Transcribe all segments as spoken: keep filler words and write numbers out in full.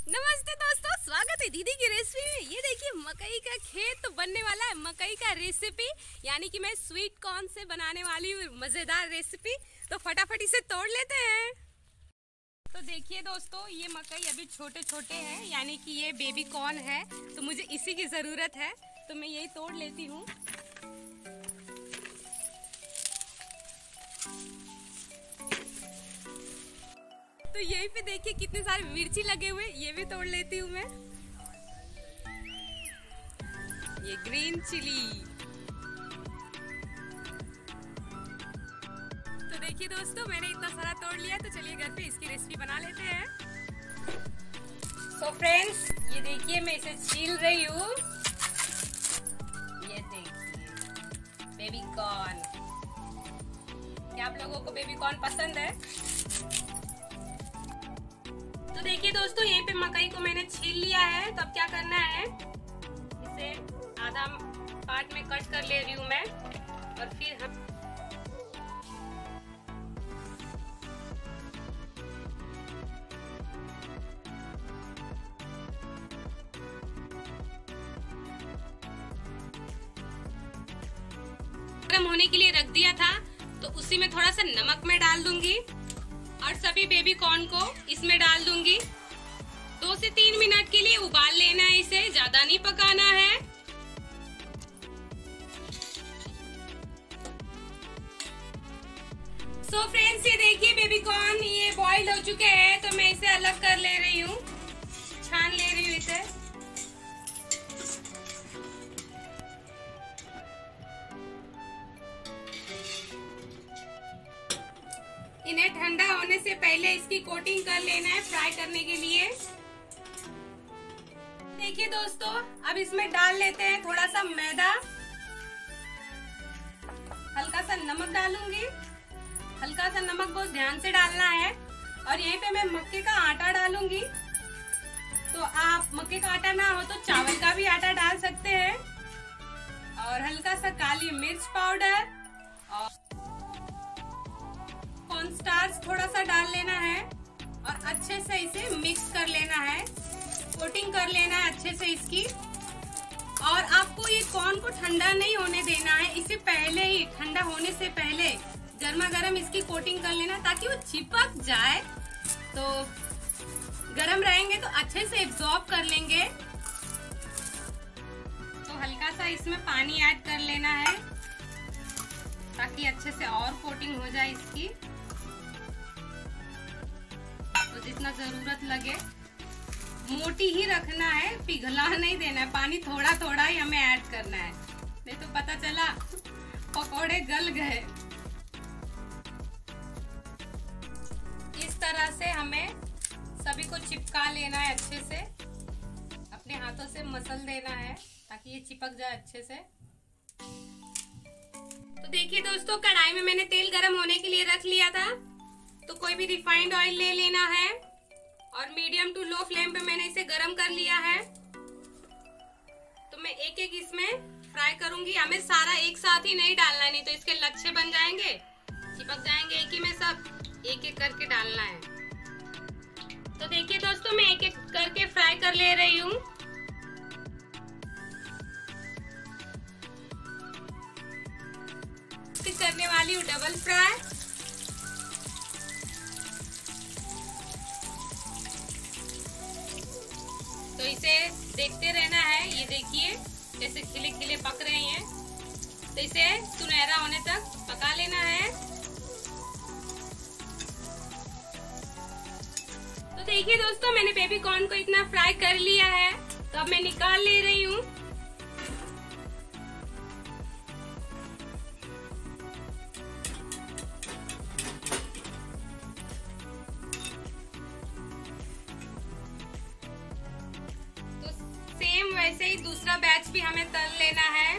नमस्ते दोस्तों, स्वागत है दीदी की रेसिपी में। ये देखिए मकई का खेत तो बनने वाला है। मकई का रेसिपी यानी कि मैं स्वीट कॉर्न से बनाने वाली हूँ मज़ेदार रेसिपी। तो फटाफट इसे तोड़ लेते हैं। तो देखिए दोस्तों, ये मकई अभी छोटे छोटे हैं यानी कि ये बेबी कॉर्न है, तो मुझे इसी की ज़रूरत है, तो मैं यही तोड़ लेती हूँ। तो यहीं पे देखिए कितने सारे मिर्ची लगे हुए, ये भी तोड़ लेती हूँ मैं। ये ग्रीन चिली। तो देखिए दोस्तों, मैंने इतना सारा तोड़ लिया, तो चलिए घर पे इसकी रेसिपी बना लेते हैं। सो फ्रेंड्स, ये देखिए मैं इसे छील रही हूँ। ये देखिए बेबी कॉर्न। क्या आप लोगों को बेबी कॉर्न पसंद है? तो देखिए दोस्तों, यहीं पे मकई को मैंने छील लिया है। तो अब क्या करना है, इसे आधा पार्ट में कट कर ले रही हूँ मैं, और फिर हम गरम होने के लिए रख दिया था, तो उसी में थोड़ा सा नमक मैं डाल दूंगी और सभी बेबी कॉर्न को इसमें डाल दूंगी। दो से तीन मिनट के लिए उबाल लेना है, इसे ज्यादा नहीं पकाना है। सो फ्रेंड्स, ये देखिए बेबी कॉर्न ये बॉईल हो चुके हैं, तो मैं इसे अलग कर ले रही हूँ, छान ले रही हूँ इसे। इन्हें ठंडा होने से पहले इसकी कोटिंग कर लेना है फ्राई करने के लिए। देखिए दोस्तों, अब इसमें डाल लेते हैं थोड़ा सा मैदा, हल्का सा नमक डालूंगी। हल्का सा नमक बहुत ध्यान से डालना है। और यहीं पे मैं मक्के का आटा डालूंगी। तो आप मक्के का आटा ना हो तो चावल का भी आटा डाल सकते हैं। और हल्का सा काली मिर्च पाउडर और कॉर्नस्टार्च थोड़ा सा डाल लेना है, और अच्छे से इसे मिक्स कर लेना है, कोटिंग कर लेना है अच्छे से इसकी। और आपको ये कॉर्न को ठंडा नहीं होने देना है, इसे पहले ही ठंडा होने से पहले गर्मा गर्म इसकी कोटिंग कर लेना, ताकि वो चिपक जाए। तो गर्म रहेंगे तो अच्छे से एब्जॉर्ब कर लेंगे। तो हल्का सा इसमें पानी ऐड कर लेना है, ताकि अच्छे से और कोटिंग हो जाए इसकी। तो जितना जरूरत लगे, मोटी ही रखना है, पिघला नहीं देना है। पानी थोड़ा थोड़ा ही हमें ऐड करना है, नहीं तो पता चला पकोड़े गल गए। इस तरह से हमें सभी को चिपका लेना है, अच्छे से अपने हाथों से मसल देना है, ताकि ये चिपक जाए अच्छे से। तो देखिए दोस्तों, कढ़ाई में मैंने तेल गरम होने के लिए रख लिया था। तो कोई भी रिफाइंड ऑयल ले लेना है, और मीडियम टू लो फ्लेम पे मैंने इसे गरम कर लिया है। तो मैं एक एक इसमें फ्राई करूंगी। हमें सारा एक साथ ही नहीं डालना है, नहीं तो इसके लच्छे बन जाएंगे, चिपक जाएंगे। एक ही में सब एक एक करके डालना है। तो देखिए दोस्तों, मैं एक एक करके फ्राई कर ले रही हूँ। करने वाली हूँ डबल फ्राई। तो इसे देखते रहना है। ये देखिए जैसे खिले खिले पक रहे हैं, तो इसे सुनहरा होने तक पका लेना है। तो देखिए दोस्तों, मैंने बेबी कॉर्न को इतना फ्राई कर लिया है, तो अब मैं निकाल ले रही हूँ। वैसे ही दूसरा बैच भी हमें तल लेना है।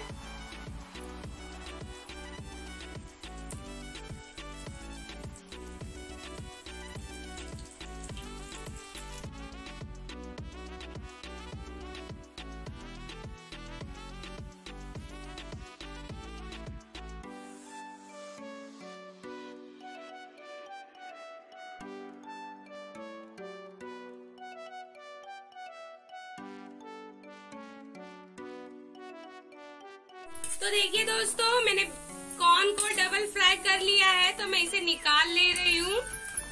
तो देखिए दोस्तों, मैंने कॉर्न को डबल फ्राई कर लिया है, तो मैं इसे निकाल ले रही हूँ।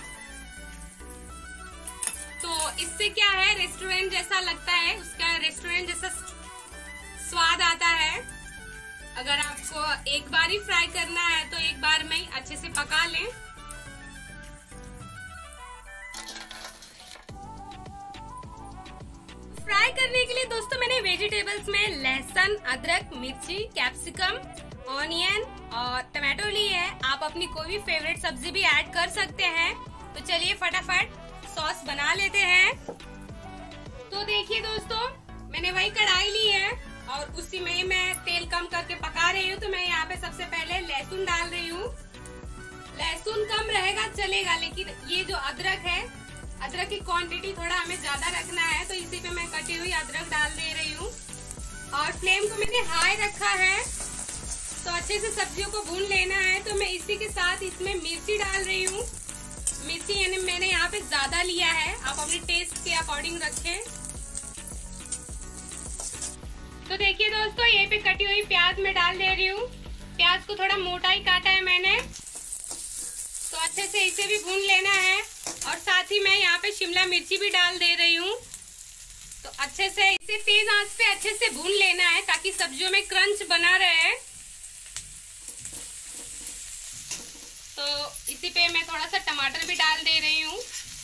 तो इससे क्या है, रेस्टोरेंट जैसा लगता है, उसका रेस्टोरेंट जैसा स्वाद आता है। अगर आपको एक बार ही फ्राई करना है तो एक बार में अच्छे से पका लें। फ्राई करने के लिए दोस्तों मैंने वेजिटेबल्स में लहसुन, अदरक, मिर्ची, कैप्सिकम, ऑनियन और टमाटो ली है। आप अपनी कोई भी फेवरेट सब्जी भी ऐड कर सकते हैं। तो चलिए फटाफट सॉस बना लेते हैं। तो देखिए दोस्तों, मैंने वही कढ़ाई ली है और उसी में मैं तेल कम करके पका रही हूँ। तो मैं यहाँ पे सबसे पहले लहसुन डाल रही हूँ। लहसुन कम रहेगा चलेगा, लेकिन ये जो अदरक है, अदरक की क्वांटिटी थोड़ा हमें ज्यादा रखना है, तो इसी पे मैं कटी हुई अदरक डाल दे रही हूँ। और फ्लेम को मैंने हाई रखा है, तो अच्छे से सब्जियों को भून लेना है। तो मैं इसी के साथ इसमें मिर्ची डाल रही हूँ। मिर्ची यानी मैंने यहाँ पे ज्यादा लिया है, आप अपने टेस्ट के अकॉर्डिंग रखें। तो देखिए दोस्तों, यहीं पे कटी हुई प्याज मैं डाल दे रही हूँ। प्याज को थोड़ा मोटा ही काटा है मैंने, तो अच्छे से इसे भी भून लेना है। और साथ ही मैं यहाँ पे शिमला मिर्ची भी डाल दे रही हूँ। तो अच्छे से इसे तेज आंच पे अच्छे से भून लेना है, ताकि सब्जियों में क्रंच बना रहे। तो इसी पे मैं थोड़ा सा टमाटर भी डाल दे रही हूँ।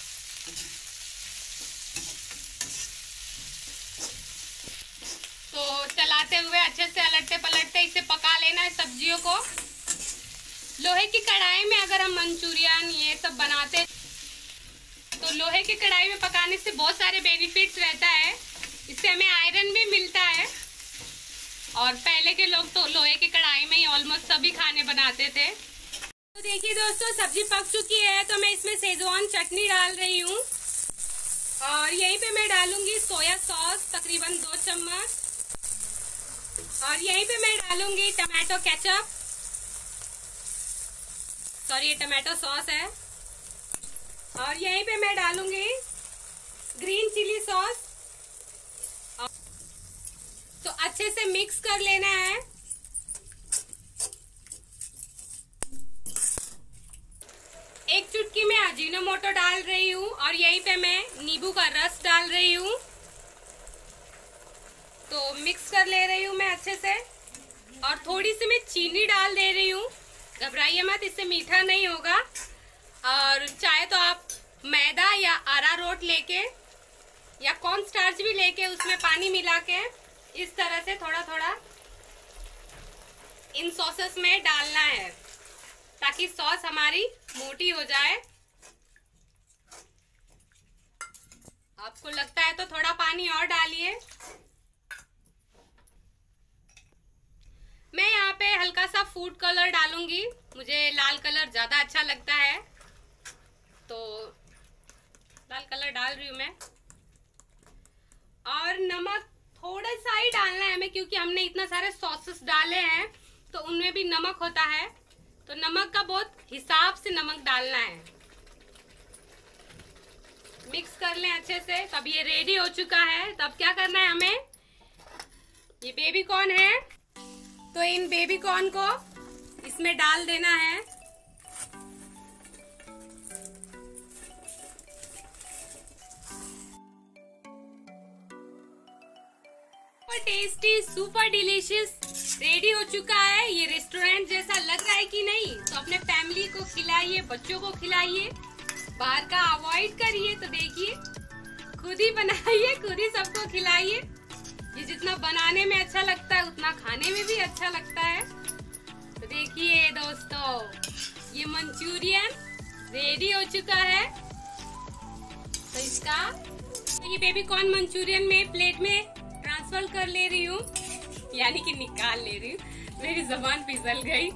तो चलाते हुए अच्छे से अलटते पलटते इसे पका लेना है सब्जियों को। लोहे की कढ़ाई में अगर हम मंचूरियन ये सब बनाते, तो लोहे की कढ़ाई में पकाने से बहुत सारे बेनिफिट्स रहता है। इससे हमें आयरन भी मिलता है। और पहले के लोग तो लोहे की कढ़ाई में ही ऑलमोस्ट सभी खाने बनाते थे। तो देखिए दोस्तों, सब्जी पक चुकी है, तो मैं इसमें शेजवान चटनी डाल रही हूँ। और यहीं पे मैं डालूंगी सोया सॉस, तकरीबन दो चम्मच। और यहीं पे मैं डालूंगी टमाटो केचप, सॉरी ये टमाटो सॉस है। और यहीं पे मैं डालूंगी ग्रीन चिली सॉस। तो अच्छे से मिक्स कर लेना है। एक चुटकी में अजीनोमोटो डाल रही हूँ और यहीं पे मैं नींबू का रस डाल रही हूँ। तो मिक्स कर ले रही हूँ मैं अच्छे से। और थोड़ी सी मैं चीनी डाल दे रही हूँ, घबराइए मत, इससे मीठा नहीं होगा। और चाहे तो आप मैदा या अरारोट लेके या कॉर्न स्टार्च भी लेके उसमें पानी मिला के इस तरह से थोड़ा थोड़ा इन सॉसेस में डालना है, ताकि सॉस हमारी मोटी हो जाए। आपको लगता है तो थोड़ा पानी और डालिए। मैं यहाँ पे हल्का सा फूड कलर डालूंगी, मुझे लाल कलर ज्यादा अच्छा लगता है, तो लाल कलर डाल रही हूँ मैं। और नमक थोड़ा सा ही डालना है हमें, क्योंकि हमने इतना सारे सॉसेस डाले हैं तो उनमें भी नमक होता है। तो नमक का बहुत हिसाब से नमक डालना है। मिक्स कर लें अच्छे से। तब ये रेडी हो चुका है। तब क्या करना है हमें, ये बेबी कॉर्न है, तो इन बेबी कॉर्न को इसमें डाल देना है। Super tasty, super delicious ready हो चुका है। ये रेस्टोरेंट जैसा लग रहा है कि नहीं? तो अपने फैमिली को खिलाइए, बच्चों को खिलाइए, बाहर का अवॉइड करिए। तो देखिए, खुद ही बनाइए, खुद ही सबको खिलाइए। ये जितना बनाने में अच्छा लगता है उतना खाने में भी अच्छा लगता है। तो देखिए दोस्तों, ये मंचूरियन रेडी हो चुका है। तो इसका तो ये बेबी कॉर्न मंचूरियन में प्लेट में ट्रांसफर कर ले रही हूँ, यानी कि निकाल ले रही हूँ। मेरी जबान फिसल गई।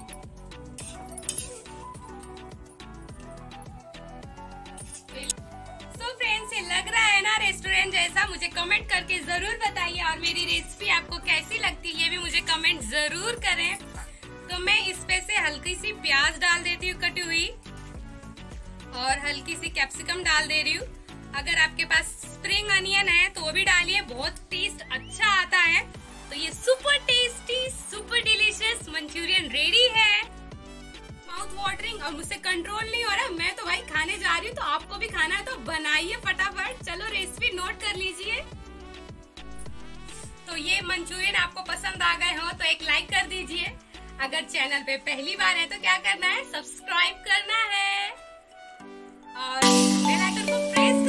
तो फ्रेंड्स, ये लग रहा है ना रेस्टोरेंट जैसा? मुझे कमेंट करके जरूर बताइए। और मेरी रेसिपी आपको कैसी लगती है ये भी मुझे कमेंट जरूर करें। तो मैं इस पे से हल्की सी प्याज डाल देती हूँ कटी हुई, और हल्की सी कैप्सिकम डाल दे रही हूँ। अगर आपके पास स्प्रिंग अनियन है तो वो भी डालिए, बहुत टेस्ट अच्छा आता है। तो ये super tasty, super delicious watering और मुझसे कंट्रोल नहीं हो रहा। मैं तो भाई खाने जा रही हूँ, तो आपको भी खाना है तो बनाइए फटाफट। चलो रेसिपी नोट कर लीजिए। तो ये मंचूरियन आपको पसंद आ गए हो तो एक लाइक कर दीजिए। अगर चैनल पे पहली बार है तो क्या करना है, सब्सक्राइब करना है और बेल आइकन को प्रेस